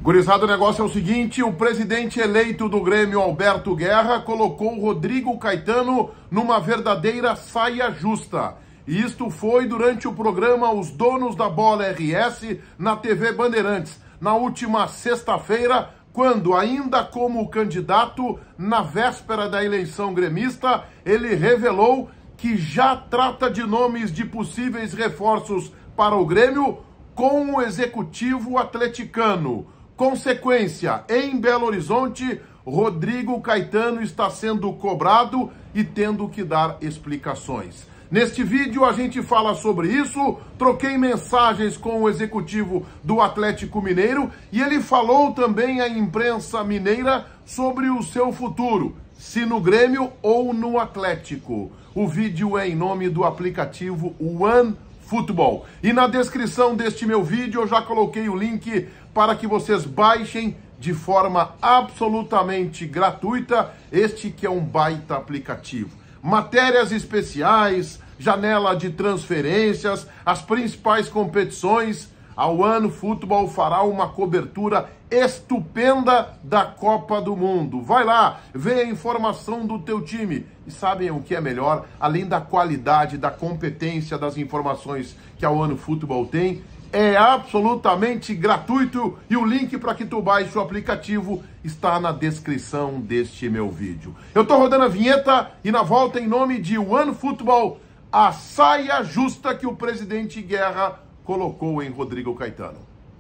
Gurizada, o negócio é o seguinte, o presidente eleito do Grêmio, Alberto Guerra, colocou o Rodrigo Caetano numa verdadeira saia justa. E isto foi durante o programa Os Donos da Bola RS na TV Bandeirantes, na última sexta-feira, quando, ainda como candidato, na véspera da eleição gremista, ele revelou que já trata de nomes de possíveis reforços para o Grêmio com o executivo atleticano. Consequência, em Belo Horizonte, Rodrigo Caetano está sendo cobrado e tendo que dar explicações. Neste vídeo a gente fala sobre isso, troquei mensagens com o executivo do Atlético Mineiro e ele falou também à imprensa mineira sobre o seu futuro, se no Grêmio ou no Atlético. O vídeo é em nome do aplicativo OneFootball. E na descrição deste meu vídeo eu já coloquei o link para que vocês baixem de forma absolutamente gratuita este que é um baita aplicativo. Matérias especiais, janela de transferências, as principais competições. A OneFootball fará uma cobertura estupenda da Copa do Mundo. Vai lá, vê a informação do teu time. E sabem o que é melhor? Além da qualidade, da competência das informações que a OneFootball tem, é absolutamente gratuito e o link para que tu baixe o aplicativo está na descrição deste meu vídeo. Eu tô rodando a vinheta e na volta, em nome de OneFootball, a saia justa que o presidente Guerra colocou em Rodrigo Caetano.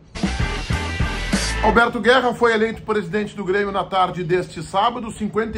Alberto Guerra foi eleito presidente do Grêmio na tarde deste sábado,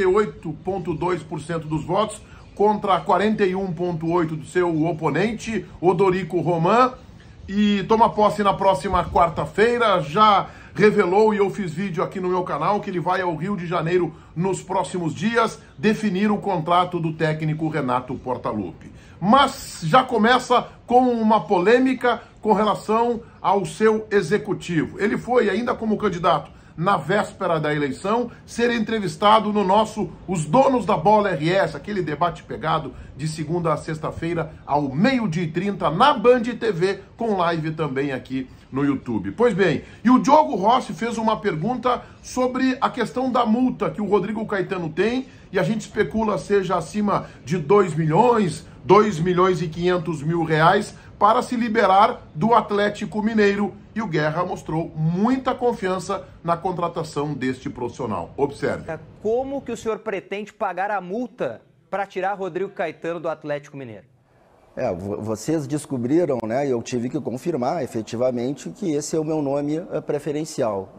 58,2% dos votos contra 41,8% do seu oponente, Odorico Roman, e toma posse na próxima quarta-feira. Já revelou, e eu fiz vídeo aqui no meu canal, que ele vai ao Rio de Janeiro nos próximos dias definir o contrato do técnico Renato Portaluppi. Mas já começa com uma polêmica com relação ao seu executivo. Ele foi, ainda como candidato, na véspera da eleição, ser entrevistado no nosso Os Donos da Bola RS, aquele debate pegado de segunda a sexta-feira, ao 12h30, na Band TV, com live também aqui no YouTube. Pois bem, e o Diogo Rossi fez uma pergunta sobre a questão da multa que o Rodrigo Caetano tem, e a gente especula seja acima de 2 milhões, 2 milhões e 500 mil reais, para se liberar do Atlético Mineiro. E o Guerra mostrou muita confiança na contratação deste profissional. Observe. Como que o senhor pretende pagar a multa para tirar Rodrigo Caetano do Atlético Mineiro? Vocês descobriram, né, e eu tive que confirmar efetivamente que esse é o meu nome preferencial.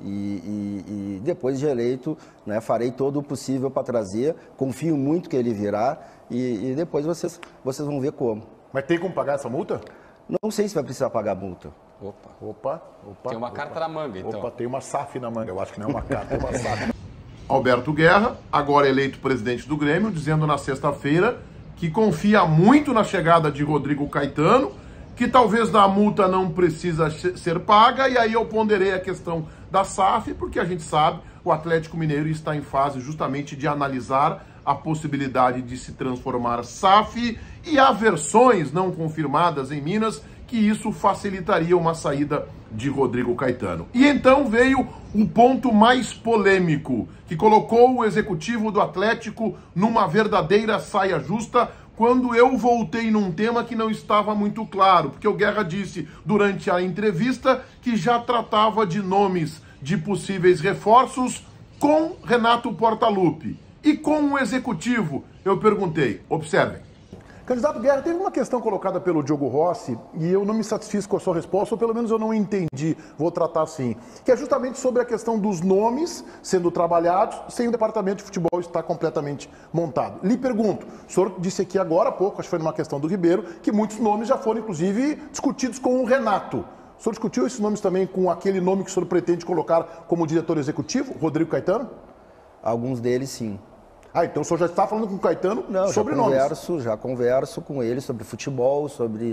E depois de eleito, né, farei todo o possível para trazer, confio muito que ele virá e depois vocês vão ver como. Mas tem como pagar essa multa? Não sei se vai precisar pagar a multa. Opa. Tem uma carta na manga, então. Opa, tem uma SAF na manga. Eu acho que não é uma carta, é uma SAF. Alberto Guerra, agora eleito presidente do Grêmio, dizendo na sexta-feira que confia muito na chegada de Rodrigo Caetano, que talvez a multa não precisa ser paga, e aí eu ponderei a questão da SAF, porque a gente sabe, o Atlético Mineiro está em fase justamente de analisar a possibilidade de se transformar SAF, e há versões não confirmadas em Minas que isso facilitaria uma saída de Rodrigo Caetano. E então veio o ponto mais polêmico, que colocou o executivo do Atlético numa verdadeira saia justa, quando eu voltei num tema que não estava muito claro, porque o Guerra disse durante a entrevista que já tratava de nomes de possíveis reforços com Renato Portaluppi. E com o executivo, eu perguntei, observem. Candidato Guerra, teve uma questão colocada pelo Diogo Rossi e eu não me satisfiz com a sua resposta, ou pelo menos eu não entendi, vou tratar assim, que é justamente sobre a questão dos nomes sendo trabalhados sem o departamento de futebol estar completamente montado. Lhe pergunto, o senhor disse aqui agora há pouco, acho que foi numa questão do Ribeiro, que muitos nomes já foram inclusive discutidos com o Renato. O senhor discutiu esses nomes também com aquele nome que o senhor pretende colocar como diretor executivo, Rodrigo Caetano? Alguns deles, sim. Então o senhor já está falando com o Caetano sobre nomes? Já converso com ele sobre futebol, sobre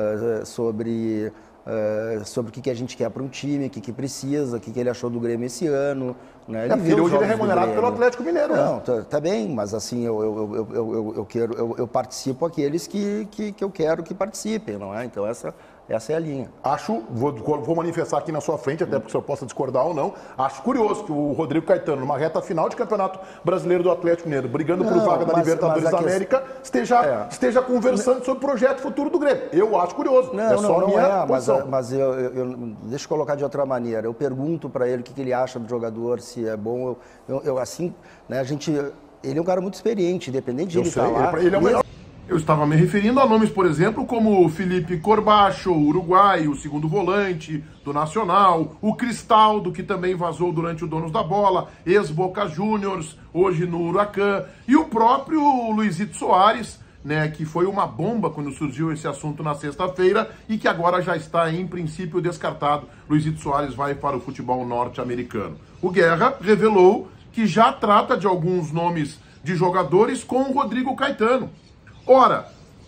o que a gente quer para um time, o que precisa, o que ele achou do Grêmio esse ano. Né? Porque hoje ele é remunerado pelo Atlético Mineiro. Não, tá bem, mas assim, eu participo aqueles que eu quero que participem, não é? Então essa Essa é a linha. Vou manifestar aqui na sua frente, até porque o senhor possa discordar ou não, acho curioso que o Rodrigo Caetano, numa reta final de Campeonato Brasileiro do Atlético Mineiro, brigando por vaga da Libertadores da América, esteja conversando sobre o projeto futuro do Grêmio. Eu acho curioso. Mas eu deixa eu colocar de outra maneira. Eu pergunto para ele o que ele acha do jogador, se é bom. Assim, né, ele é um cara muito experiente, independente de ele estar lá. Ele é o melhor. Eu estava me referindo a nomes, por exemplo, como o Felipe Corbacho, uruguaio, o segundo volante do Nacional, o Cristaldo, que também vazou durante o Donos da Bola, ex-Boca Juniors, hoje no Huracan, e o próprio Luizito Soares, né, que foi uma bomba quando surgiu esse assunto na sexta-feira e que agora já está, em princípio, descartado. Luizito Soares vai para o futebol norte-americano. O Guerra revelou que já trata de alguns nomes de jogadores com o Rodrigo Caetano. Ora,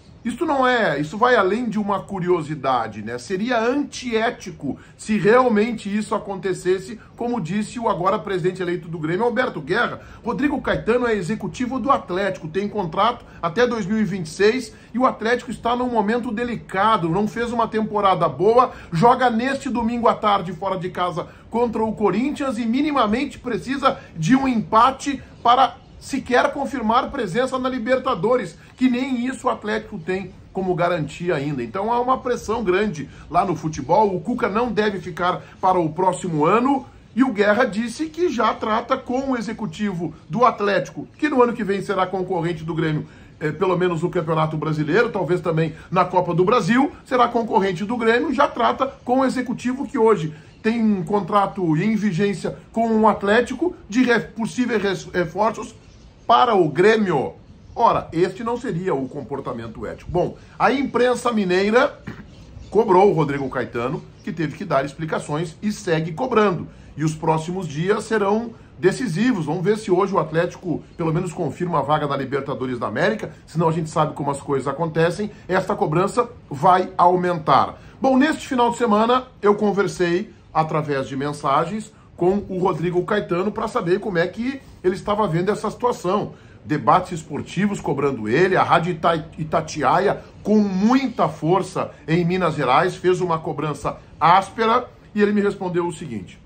isso vai além de uma curiosidade, né? Seria antiético se realmente isso acontecesse, como disse o agora presidente eleito do Grêmio, Alberto Guerra. Rodrigo Caetano é executivo do Atlético, tem contrato até 2026 e o Atlético está num momento delicado, não fez uma temporada boa, joga neste domingo à tarde fora de casa contra o Corinthians e minimamente precisa de um empate para sequer confirmar presença na Libertadores, que nem isso o Atlético tem como garantia ainda. Então há uma pressão grande lá no futebol, o Cuca não deve ficar para o próximo ano, e o Guerra disse que já trata com o executivo do Atlético, que no ano que vem será concorrente do Grêmio, pelo menos no Campeonato Brasileiro, talvez também na Copa do Brasil, será concorrente do Grêmio, já trata com o executivo que hoje tem um contrato em vigência com o Atlético de possíveis reforços para o Grêmio. Ora, este não seria o comportamento ético. Bom, a imprensa mineira cobrou o Rodrigo Caetano, que teve que dar explicações e segue cobrando. E os próximos dias serão decisivos. Vamos ver se hoje o Atlético pelo menos confirma a vaga da Libertadores da América, senão a gente sabe como as coisas acontecem. Esta cobrança vai aumentar. Bom, neste final de semana eu conversei através de mensagens com o Rodrigo Caetano para saber como é que ele estava vendo essa situação. Debates esportivos cobrando ele, a Rádio Itatiaia, com muita força em Minas Gerais, fez uma cobrança áspera e ele me respondeu o seguinte: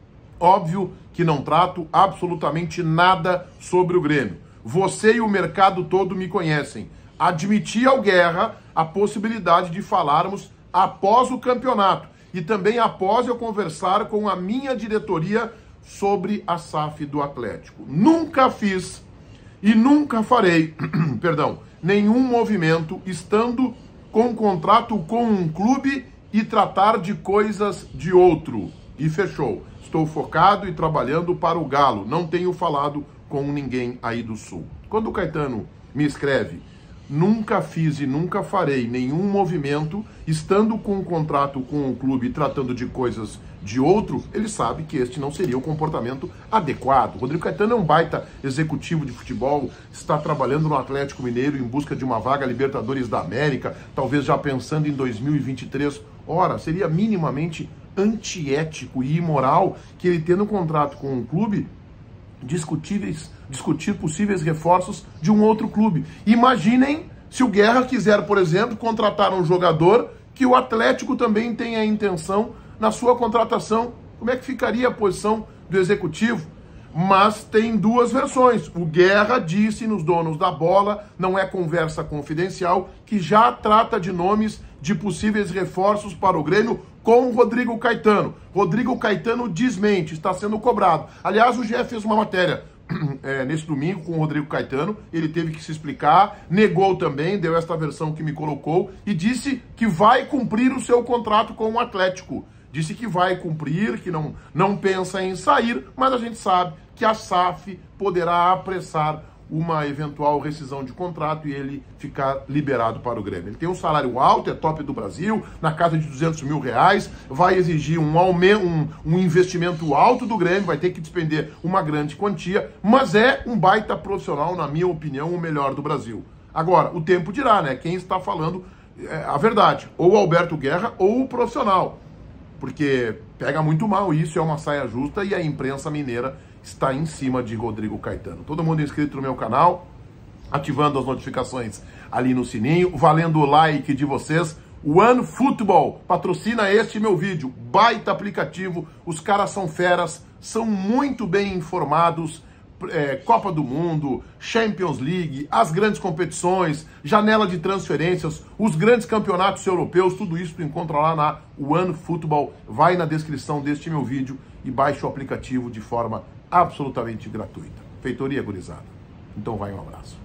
óbvio que não trato absolutamente nada sobre o Grêmio. Você e o mercado todo me conhecem. Admiti ao Guerra a possibilidade de falarmos após o campeonato e também após eu conversar com a minha diretoria sobre a SAF do Atlético. Nunca fiz e nunca farei, nenhum movimento estando com contrato com um clube e tratar de coisas de outro. E fechou. Estou focado e trabalhando para o Galo. Não tenho falado com ninguém aí do Sul. Quando o Caetano me escreve: nunca fiz e nunca farei nenhum movimento estando com um contrato com um clube e tratando de coisas de outro, ele sabe que este não seria o comportamento adequado. Rodrigo Caetano é um baita executivo de futebol, está trabalhando no Atlético Mineiro em busca de uma vaga Libertadores da América, talvez já pensando em 2023. Ora, seria minimamente antiético e imoral que ele, tendo um contrato com um clube, discutir possíveis reforços de um outro clube. Imaginem se o Guerra quiser, por exemplo, contratar um jogador que o Atlético também tem a intenção na sua contratação. Como é que ficaria a posição do executivo? Mas tem duas versões. O Guerra disse nos Donos da Bola, não é conversa confidencial, que já trata de nomes de possíveis reforços para o Grêmio com o Rodrigo Caetano. Rodrigo Caetano desmente, está sendo cobrado. Aliás, o GE fez uma matéria nesse domingo com o Rodrigo Caetano, ele teve que se explicar, negou também, deu esta versão que me colocou e disse que vai cumprir o seu contrato com o Atlético. Disse que vai cumprir, que não pensa em sair, mas a gente sabe que a SAF poderá apressar uma eventual rescisão de contrato e ele ficar liberado para o Grêmio. Ele tem um salário alto, é top do Brasil, na casa de R$200 mil, vai exigir um investimento alto do Grêmio, vai ter que despender uma grande quantia, mas é um baita profissional, na minha opinião, o melhor do Brasil. Agora, o tempo dirá, né? Quem está falando a verdade, ou o Alberto Guerra ou o profissional, porque pega muito mal isso, é uma saia justa e a imprensa mineira está em cima de Rodrigo Caetano. Todo mundo inscrito no meu canal, ativando as notificações ali no sininho, valendo o like de vocês. One Football patrocina este meu vídeo. Baita aplicativo, os caras são feras, são muito bem informados. Copa do Mundo, Champions League, as grandes competições, janela de transferências, os grandes campeonatos europeus, tudo isso tu encontra lá na One Football. Vai na descrição deste meu vídeo e baixa o aplicativo de forma absolutamente gratuita. Feitoria gurizada. Então vai, um abraço.